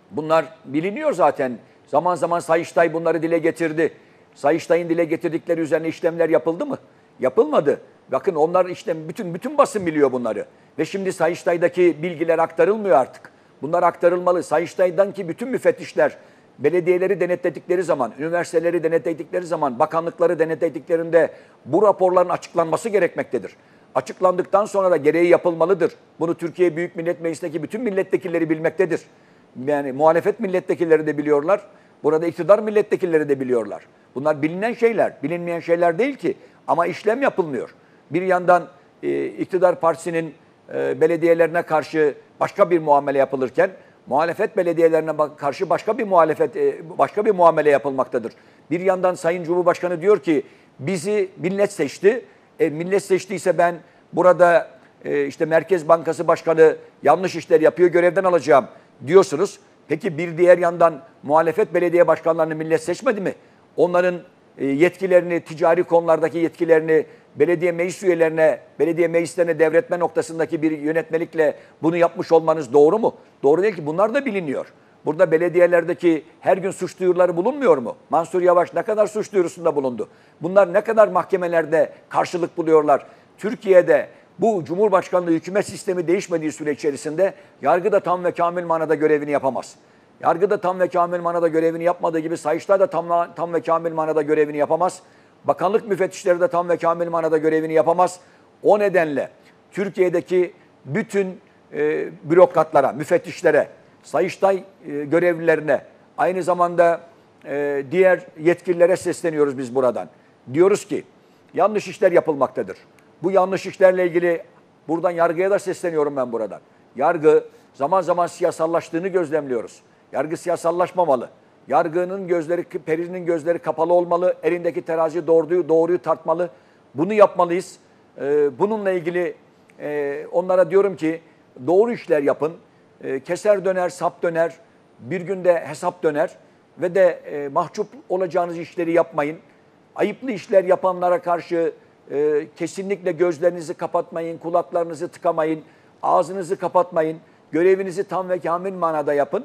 Bunlar biliniyor zaten. Zaman zaman Sayıştay bunları dile getirdi. Sayıştay'ın dile getirdikleri üzerine işlemler yapıldı mı? Yapılmadı. Bakın onlar işte bütün bütün basın biliyor bunları. Ve şimdi Sayıştay'daki bilgiler aktarılmıyor artık. Bunlar aktarılmalı. Sayıştay'dan ki bütün müfettişler belediyeleri denetledikleri zaman, üniversiteleri denetledikleri zaman, bakanlıkları denetlediklerinde bu raporların açıklanması gerekmektedir. Açıklandıktan sonra da gereği yapılmalıdır. Bunu Türkiye Büyük Millet Meclisi'ndeki bütün milletvekilleri bilmektedir. Yani muhalefet milletvekilleri de biliyorlar. Burada iktidar milletvekilleri de biliyorlar. Bunlar bilinen şeyler, bilinmeyen şeyler değil ki. Ama işlem yapılmıyor. Bir yandan e, iktidar partisinin e, belediyelerine karşı başka bir muamele yapılırken, muhalefet belediyelerine karşı başka bir muhalefet, e, başka bir muamele yapılmaktadır. Bir yandan Sayın Cumhurbaşkanı diyor ki bizi millet seçti. E, millet seçtiyse ben burada e, işte Merkez Bankası Başkanı yanlış işler yapıyor, görevden alacağım diyorsunuz. Peki bir diğer yandan muhalefet belediye başkanlarını millet seçmedi mi? Onların yetkilerini, ticari konulardaki yetkilerini belediye meclis üyelerine, belediye meclislerine devretme noktasındaki bir yönetmelikle bunu yapmış olmanız doğru mu? Doğru değil ki. Bunlar da biliniyor. Burada belediyelerdeki her gün suç duyuruları bulunmuyor mu? Mansur Yavaş ne kadar suç duyurusunda bulundu? Bunlar ne kadar mahkemelerde karşılık buluyorlar? Türkiye'de bu Cumhurbaşkanlığı hükümet sistemi değişmediği süre içerisinde yargı da tam ve kamil manada görevini yapamaz. Yargı da tam ve kamil manada görevini yapmadığı gibi Sayıştay da tam, tam ve kamil manada görevini yapamaz. Bakanlık müfettişleri de tam ve kamil manada görevini yapamaz. O nedenle Türkiye'deki bütün e, bürokratlara, müfettişlere, Sayıştay e, görevlilerine, aynı zamanda e, diğer yetkililere sesleniyoruz biz buradan. Diyoruz ki yanlış işler yapılmaktadır. Bu yanlış işlerle ilgili buradan yargıya da sesleniyorum ben buradan. Yargı zaman zaman siyasallaştığını gözlemliyoruz. Yargı siyasallaşmamalı. Yargının gözleri, perinin gözleri kapalı olmalı. Elindeki terazi doğruyu, doğruyu tartmalı. Bunu yapmalıyız. Ee, bununla ilgili e, onlara diyorum ki doğru işler yapın. E, keser döner, sap döner. Bir günde hesap döner. Ve de e, mahcup olacağınız işleri yapmayın. Ayıplı işler yapanlara karşı e, kesinlikle gözlerinizi kapatmayın, kulaklarınızı tıkamayın, ağzınızı kapatmayın. Görevinizi tam ve kamil manada yapın.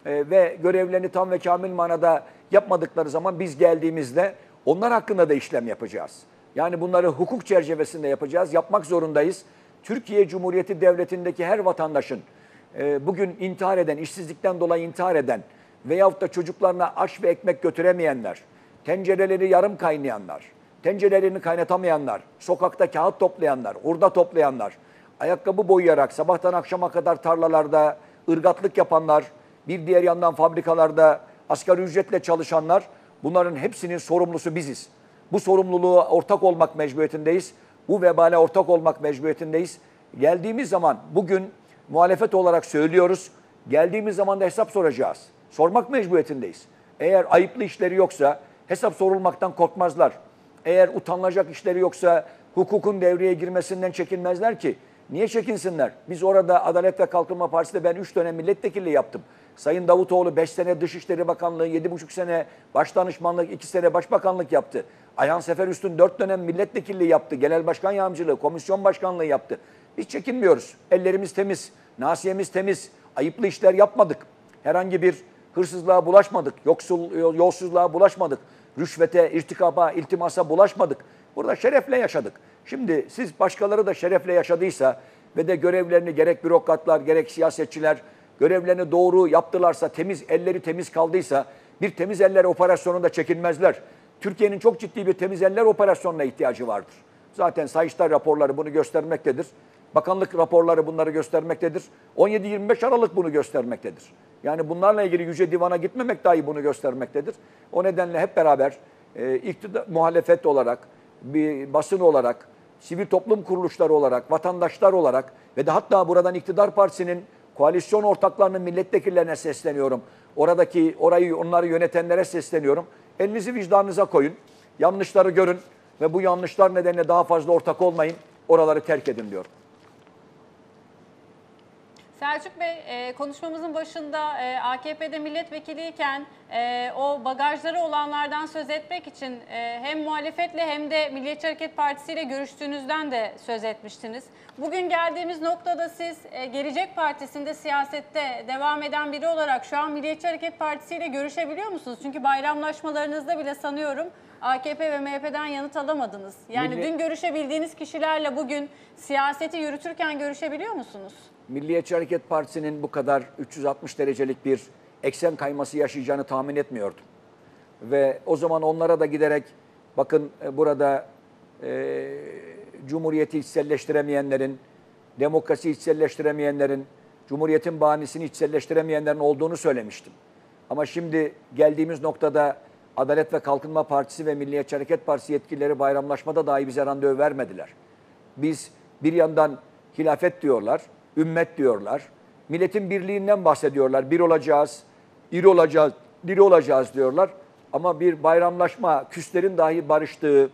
Ve görevlerini tam ve kamil manada yapmadıkları zaman biz geldiğimizde onlar hakkında da işlem yapacağız. Yani bunları hukuk çerçevesinde yapacağız, yapmak zorundayız. Türkiye Cumhuriyeti Devleti'ndeki her vatandaşın bugün intihar eden, işsizlikten dolayı intihar eden veyahut da çocuklarına aş ve ekmek götüremeyenler, tencereleri yarım kaynayanlar, tencerelerini kaynatamayanlar, sokakta kağıt toplayanlar, hurda toplayanlar, ayakkabı boyayarak sabahtan akşama kadar tarlalarda ırgatlık yapanlar, bir diğer yandan fabrikalarda asgari ücretle çalışanlar, bunların hepsinin sorumlusu biziz. Bu sorumluluğa ortak olmak mecburiyetindeyiz. Bu vebale ortak olmak mecburiyetindeyiz. Geldiğimiz zaman bugün muhalefet olarak söylüyoruz. Geldiğimiz zaman da hesap soracağız. Sormak mecburiyetindeyiz. Eğer ayıplı işleri yoksa hesap sorulmaktan korkmazlar. Eğer utanılacak işleri yoksa hukukun devreye girmesinden çekinmezler ki. Niye çekinsinler? Biz orada Adalet ve Kalkınma Partisi'de ben üç dönem milletvekilliği yaptım. Sayın Davutoğlu beş sene Dışişleri Bakanlığı, yedi buçuk sene Başdanışmanlık, iki sene Başbakanlık yaptı. Ayhan Seferüstün dört dönem milletvekilliği yaptı. Genel Başkan Yardımcılığı, Komisyon Başkanlığı yaptı. Biz çekinmiyoruz. Ellerimiz temiz, nasiyemiz temiz. Ayıplı işler yapmadık. Herhangi bir hırsızlığa bulaşmadık. Yoksul, yolsuzluğa bulaşmadık. Rüşvete, irtikaba, iltimasa bulaşmadık. Burada şerefle yaşadık. Şimdi siz başkaları da şerefle yaşadıysa ve de görevlerini gerek bürokratlar gerek siyasetçiler görevlerini doğru yaptılarsa, temiz elleri temiz kaldıysa bir temiz eller operasyonunda çekinmezler. Türkiye'nin çok ciddi bir temiz eller operasyonuna ihtiyacı vardır. Zaten Sayıştay raporları bunu göstermektedir. Bakanlık raporları bunları göstermektedir. on yedi yirmi beş Aralık bunu göstermektedir. Yani bunlarla ilgili Yüce Divan'a gitmemek dahi bunu göstermektedir. O nedenle hep beraber e, iktidar, muhalefet olarak, bir basın olarak, sivil toplum kuruluşları olarak, vatandaşlar olarak ve de hatta buradan iktidar partisinin koalisyon ortaklarının milletvekillerine sesleniyorum. Oradaki orayı onları yönetenlere sesleniyorum. Elinizi vicdanınıza koyun. Yanlışları görün ve bu yanlışlar nedeniyle daha fazla ortak olmayın. Oraları terk edin diyorum. Selçuk Bey, e, konuşmamızın başında e, A K P'de milletvekiliyken e, o bagajları olanlardan söz etmek için e, hem muhalefetle hem de Milliyetçi Hareket Partisi ile görüştüğünüzden de söz etmiştiniz. Bugün geldiğimiz noktada siz e, Gelecek Partisi'nde siyasette devam eden biri olarak şu an Milliyetçi Hareket Partisi ile görüşebiliyor musunuz? Çünkü bayramlaşmalarınızda bile sanıyorum A K P ve M H P'den yanıt alamadınız. Yani Milli... dün görüşebildiğiniz kişilerle bugün siyaseti yürütürken görüşebiliyor musunuz? Milliyetçi Hareket Partisi'nin bu kadar üç yüz altmış derecelik bir eksen kayması yaşayacağını tahmin etmiyordum. Ve o zaman onlara da giderek bakın burada e, Cumhuriyeti içselleştiremeyenlerin, demokrasi içselleştiremeyenlerin, Cumhuriyet'in bahanesini içselleştiremeyenlerin olduğunu söylemiştim. Ama şimdi geldiğimiz noktada Adalet ve Kalkınma Partisi ve Milliyetçi Hareket Partisi yetkilileri bayramlaşmada dahi bize randevu vermediler. Biz bir yandan hilafet diyorlar, ümmet diyorlar, milletin birliğinden bahsediyorlar. Bir olacağız, iri olacağız, diri olacağız diyorlar. Ama bir bayramlaşma, küslerin dahi barıştığı,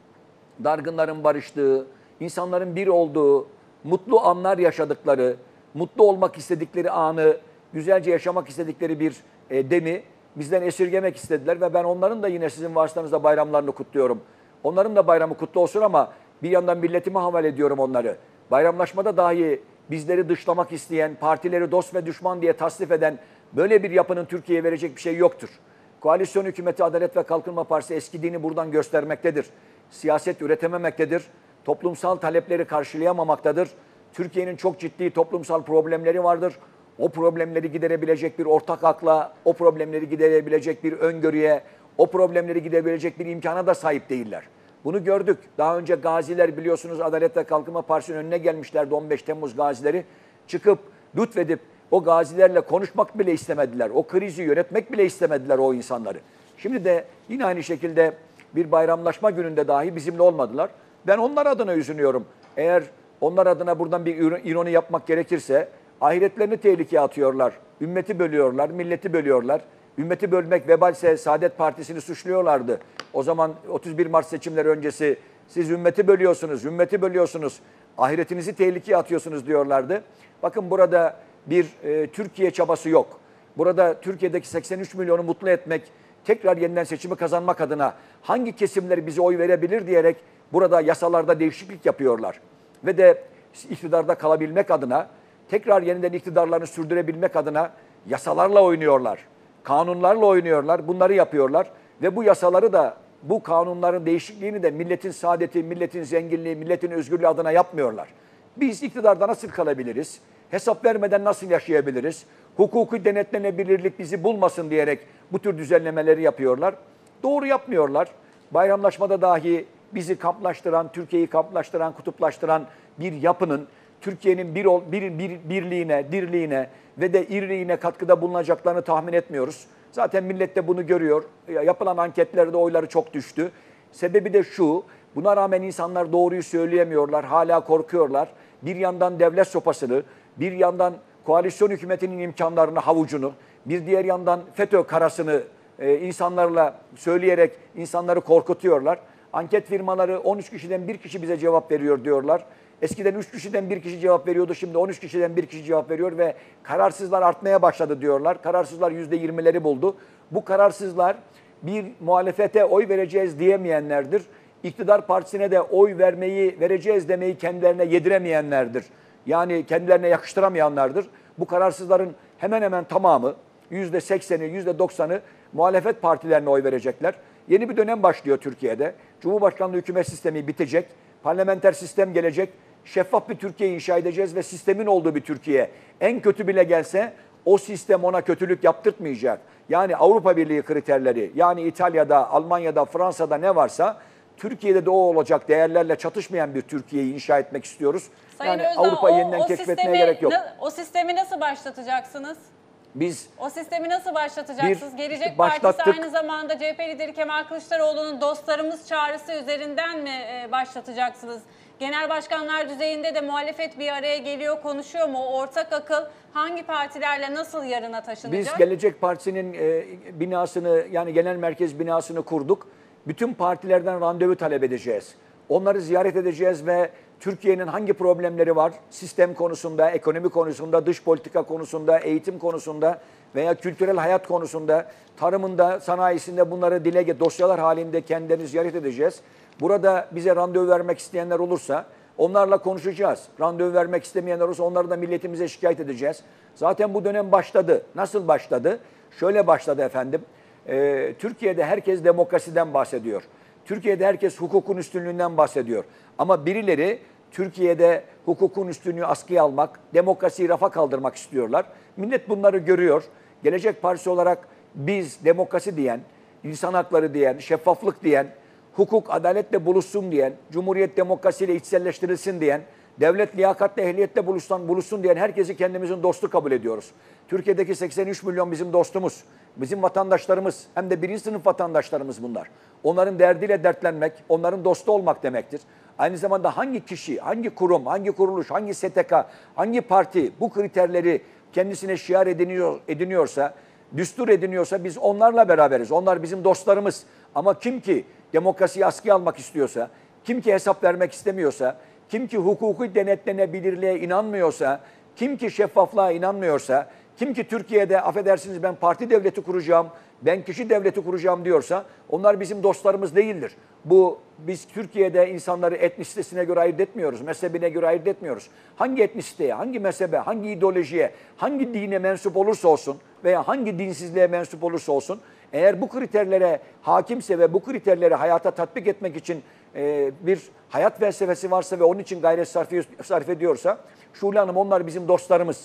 dargınların barıştığı, insanların bir olduğu, mutlu anlar yaşadıkları, mutlu olmak istedikleri anı, güzelce yaşamak istedikleri bir e, demi bizden esirgemek istediler ve ben onların da yine sizin vasıtanızda bayramlarını kutluyorum. Onların da bayramı kutlu olsun ama bir yandan milletime havale ediyorum onları. Bayramlaşmada dahi bizleri dışlamak isteyen, partileri dost ve düşman diye tasnif eden böyle bir yapının Türkiye'ye verecek bir şey yoktur. Koalisyon hükümeti Adalet ve Kalkınma Partisi eskidiğini buradan göstermektedir. Siyaset üretememektedir. Toplumsal talepleri karşılayamamaktadır. Türkiye'nin çok ciddi toplumsal problemleri vardır. O problemleri giderebilecek bir ortak akla, o problemleri giderebilecek bir öngörüye, o problemleri giderebilecek bir imkana da sahip değiller. Bunu gördük. Daha önce gaziler biliyorsunuz Adalet ve Kalkınma Partisi'nin önüne gelmişlerdi, on beş Temmuz gazileri. Çıkıp lütfedip o gazilerle konuşmak bile istemediler. O krizi yönetmek bile istemediler o insanları. Şimdi de yine aynı şekilde bir bayramlaşma gününde dahi bizimle olmadılar. Ben onlar adına üzülüyorum. Eğer onlar adına buradan bir ironi yapmak gerekirse ahiretlerini tehlikeye atıyorlar. Ümmeti bölüyorlar, milleti bölüyorlar. Ümmeti bölmek vebalse Saadet Partisi'ni suçluyorlardı. O zaman otuz bir Mart seçimleri öncesi siz ümmeti bölüyorsunuz, ümmeti bölüyorsunuz, ahiretinizi tehlikeye atıyorsunuz diyorlardı. Bakın burada bir e, Türkiye çabası yok. Burada Türkiye'deki seksen üç milyonu mutlu etmek, tekrar yeniden seçimi kazanmak adına hangi kesimler bize oy verebilir diyerek burada yasalarda değişiklik yapıyorlar. Ve de iktidarda kalabilmek adına, tekrar yeniden iktidarlarını sürdürebilmek adına yasalarla oynuyorlar. Kanunlarla oynuyorlar, bunları yapıyorlar ve bu yasaları da, bu kanunların değişikliğini de milletin saadeti, milletin zenginliği, milletin özgürlüğü adına yapmıyorlar. Biz iktidarda nasıl kalabiliriz? Hesap vermeden nasıl yaşayabiliriz? Hukuki denetlenebilirlik bizi bulmasın diyerek bu tür düzenlemeleri yapıyorlar. Doğru yapmıyorlar. Bayramlaşmada dahi bizi kamplaştıran, Türkiye'yi kamplaştıran, kutuplaştıran bir yapının Türkiye'nin bir, bir, bir birliğine, dirliğine ve de irliğine katkıda bulunacaklarını tahmin etmiyoruz. Zaten millet de bunu görüyor. Yapılan anketlerde oyları çok düştü. Sebebi de şu, buna rağmen insanlar doğruyu söyleyemiyorlar, hala korkuyorlar. Bir yandan devlet sopasını, bir yandan koalisyon hükümetinin imkanlarını, havucunu, bir diğer yandan FETÖ karasını e, insanlarla söyleyerek insanları korkutuyorlar. Anket firmaları on üç kişiden bir kişi bize cevap veriyor diyorlar. Eskiden üç kişiden bir kişi cevap veriyordu, şimdi on üç kişiden bir kişi cevap veriyor ve kararsızlar artmaya başladı diyorlar. Kararsızlar yüzde yirmileri buldu. Bu kararsızlar bir muhalefete oy vereceğiz diyemeyenlerdir. İktidar partisine de oy vermeyi, vereceğiz demeyi kendilerine yediremeyenlerdir. Yani kendilerine yakıştıramayanlardır. Bu kararsızların hemen hemen tamamı, yüzde sekseni, yüzde doksanı muhalefet partilerine oy verecekler. Yeni bir dönem başlıyor Türkiye'de. Cumhurbaşkanlığı hükümet sistemi bitecek. Parlamenter sistem gelecek. Şeffaf bir Türkiye inşa edeceğiz ve sistemin olduğu bir Türkiye. En kötü bile gelse o sistem ona kötülük yaptırtmayacak. Yani Avrupa Birliği kriterleri, yani İtalya'da, Almanya'da, Fransa'da ne varsa Türkiye'de de o olacak değerlerle çatışmayan bir Türkiye'yi inşa etmek istiyoruz. Sayın Yani Özdağ, Avrupa'yı o, yeniden o keşfetmeye sistemi, gerek yok. O sistemi nasıl başlatacaksınız? Biz O sistemi nasıl başlatacaksınız? Bir, Gelecek başlattık. Partisi aynı zamanda C H P lideri Kemal Kılıçdaroğlu'nun dostlarımız çağrısı üzerinden mi e, başlatacaksınız? Genel başkanlar düzeyinde de muhalefet bir araya geliyor, konuşuyor mu? O ortak akıl hangi partilerle nasıl yarına taşınacak? Biz Gelecek Partisi'nin e, binasını, yani genel merkez binasını kurduk. Bütün partilerden randevu talep edeceğiz. Onları ziyaret edeceğiz ve Türkiye'nin hangi problemleri var? Sistem konusunda, ekonomi konusunda, dış politika konusunda, eğitim konusunda veya kültürel hayat konusunda, tarımında, sanayisinde bunları dile dosyalar halinde kendilerini ziyaret edeceğiz. Burada bize randevu vermek isteyenler olursa onlarla konuşacağız. Randevu vermek istemeyenler olursa onları da milletimize şikayet edeceğiz. Zaten bu dönem başladı. Nasıl başladı? Şöyle başladı efendim. Ee, Türkiye'de herkes demokrasiden bahsediyor. Türkiye'de herkes hukukun üstünlüğünden bahsediyor. Ama birileri Türkiye'de hukukun üstünlüğü askıya almak, demokrasiyi rafa kaldırmak istiyorlar. Millet bunları görüyor. Gelecek Partisi olarak biz demokrasi diyen, insan hakları diyen, şeffaflık diyen, hukuk adaletle buluşsun diyen, cumhuriyet demokrasiyle içselleştirilsin diyen, devlet liyakatle ehliyetle buluşsun, buluşsun diyen herkesi kendimizin dostu kabul ediyoruz. Türkiye'deki seksen üç milyon bizim dostumuz, bizim vatandaşlarımız, hem de birinci sınıf vatandaşlarımız bunlar. Onların derdiyle dertlenmek, onların dostu olmak demektir. Aynı zamanda hangi kişi, hangi kurum, hangi kuruluş, hangi S T K, hangi parti bu kriterleri kendisine şiar ediniyor, ediniyorsa, düstur ediniyorsa biz onlarla beraberiz. Onlar bizim dostlarımız. Ama kim ki demokrasiyi askıya almak istiyorsa, kim ki hesap vermek istemiyorsa, kim ki hukuki denetlenebilirliğe inanmıyorsa, kim ki şeffaflığa inanmıyorsa, kim ki Türkiye'de affedersiniz ben parti devleti kuracağım, ben kişi devleti kuracağım diyorsa onlar bizim dostlarımız değildir. Bu biz Türkiye'de insanları etnisitesine göre ayırt etmiyoruz, mezhebine göre ayırt etmiyoruz. Hangi etnisiteye, hangi mezhebe, hangi ideolojiye, hangi dine mensup olursa olsun veya hangi dinsizliğe mensup olursa olsun eğer bu kriterlere hakimse ve bu kriterleri hayata tatbik etmek için e, bir hayat felsefesi varsa ve onun için gayret sarf, sarf ediyorsa Şule Hanım onlar bizim dostlarımız.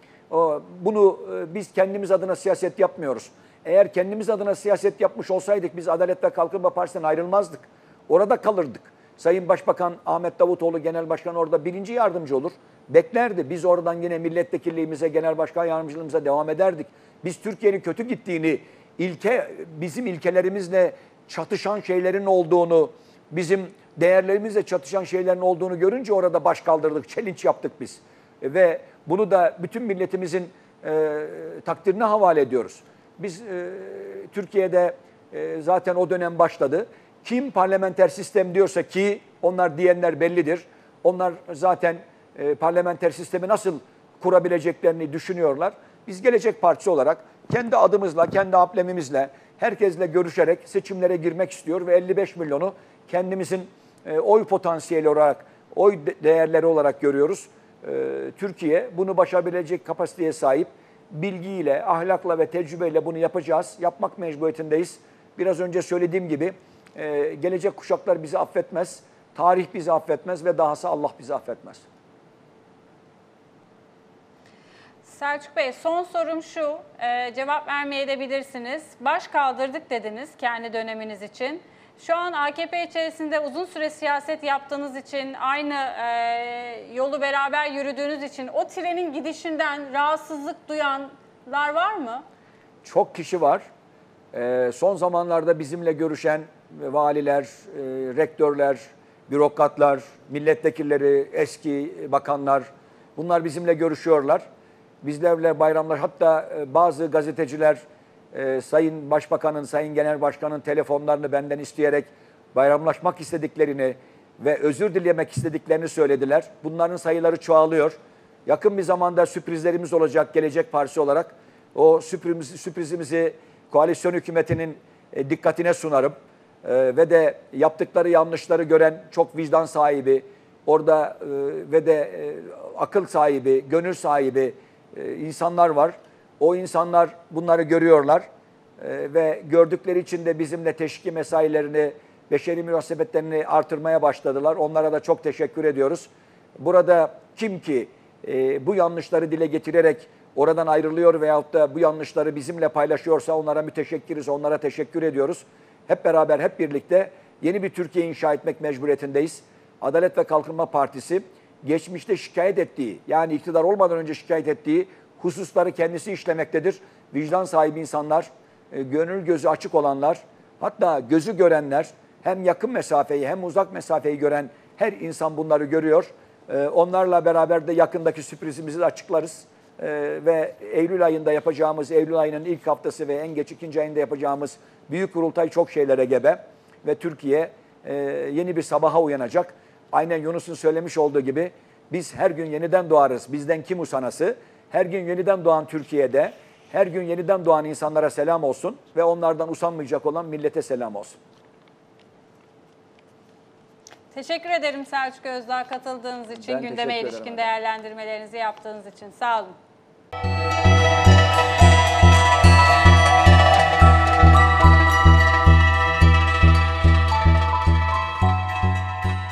Bunu biz kendimiz adına siyaset yapmıyoruz. Eğer kendimiz adına siyaset yapmış olsaydık biz Adalet ve Kalkınma Partisi'nden ayrılmazdık. Orada kalırdık. Sayın Başbakan Ahmet Davutoğlu Genel Başkan orada birinci yardımcı olur. Beklerdi. Biz oradan yine milletvekilliğimize, genel başkan yardımcılığımıza devam ederdik. Biz Türkiye'nin kötü gittiğini, ilke bizim ilkelerimizle çatışan şeylerin olduğunu, bizim değerlerimizle çatışan şeylerin olduğunu görünce orada baş kaldırdık, challenge yaptık biz. Ve bunu da bütün milletimizin e, takdirine havale ediyoruz. Biz e, Türkiye'de e, zaten o dönem başladı. Kim parlamenter sistem diyorsa ki onlar diyenler bellidir. Onlar zaten e, parlamenter sistemi nasıl kurabileceklerini düşünüyorlar. Biz Gelecek Partisi olarak kendi adımızla, kendi amblemimizle, herkesle görüşerek seçimlere girmek istiyor ve elli beş milyonu kendimizin e, oy potansiyeli olarak, oy değerleri olarak görüyoruz. E, Türkiye bunu başarabilecek kapasiteye sahip. Bilgiyle, ahlakla ve tecrübeyle bunu yapacağız. Yapmak mecburiyetindeyiz. Biraz önce söylediğim gibi e, gelecek kuşaklar bizi affetmez. Tarih bizi affetmez ve dahası Allah bizi affetmez. Selçuk Bey son sorum şu, e, cevap vermeyebilirsiniz. Baş kaldırdık dediniz kendi döneminiz için. Şu an A K P içerisinde uzun süre siyaset yaptığınız için, aynı e, yolu beraber yürüdüğünüz için o trenin gidişinden rahatsızlık duyanlar var mı? Çok kişi var. E, son zamanlarda bizimle görüşen valiler, e, rektörler, bürokratlar, milletvekilleri, eski bakanlar bunlar bizimle görüşüyorlar. Bizlerle bayramlar, hatta e, bazı gazeteciler e, Sayın Başbakan'ın, Sayın Genel Başkan'ın telefonlarını benden isteyerek bayramlaşmak istediklerini ve özür dilemek istediklerini söylediler. Bunların sayıları çoğalıyor. Yakın bir zamanda sürprizlerimiz olacak Gelecek Partisi olarak. O sürpriz, sürprizimizi koalisyon hükümetinin e, dikkatine sunarım. E, ve de yaptıkları yanlışları gören çok vicdan sahibi, orada e, ve de e, akıl sahibi, gönül sahibi e, insanlar var. O insanlar bunları görüyorlar e, ve gördükleri için de bizimle teşviki mesailerini, beşeri münasebetlerini artırmaya başladılar. Onlara da çok teşekkür ediyoruz. Burada kim ki e, bu yanlışları dile getirerek oradan ayrılıyor veyahut da bu yanlışları bizimle paylaşıyorsa onlara müteşekkiriz, onlara teşekkür ediyoruz. Hep beraber, hep birlikte yeni bir Türkiye inşa etmek mecburiyetindeyiz. Adalet ve Kalkınma Partisi geçmişte şikayet ettiği, yani iktidar olmadan önce şikayet ettiği hususları kendisi işlemektedir. Vicdan sahibi insanlar, gönül gözü açık olanlar, hatta gözü görenler, hem yakın mesafeyi hem uzak mesafeyi gören her insan bunları görüyor. Onlarla beraber de yakındaki sürprizimizi de açıklarız. Ve Eylül ayında yapacağımız, Eylül ayının ilk haftası ve en geç ikinci ayında yapacağımız büyük kurultay çok şeylere gebe. Ve Türkiye e, yeni bir sabaha uyanacak. Aynen Yunus'un söylemiş olduğu gibi biz her gün yeniden doğarız. Bizden kim usanası? Her gün yeniden doğan Türkiye'de, her gün yeniden doğan insanlara selam olsun ve onlardan usanmayacak olan millete selam olsun. Teşekkür ederim Selçuk Özdağ katıldığınız için, Ben gündeme teşekkür ilişkin ederim. değerlendirmelerinizi yaptığınız için. Sağ olun.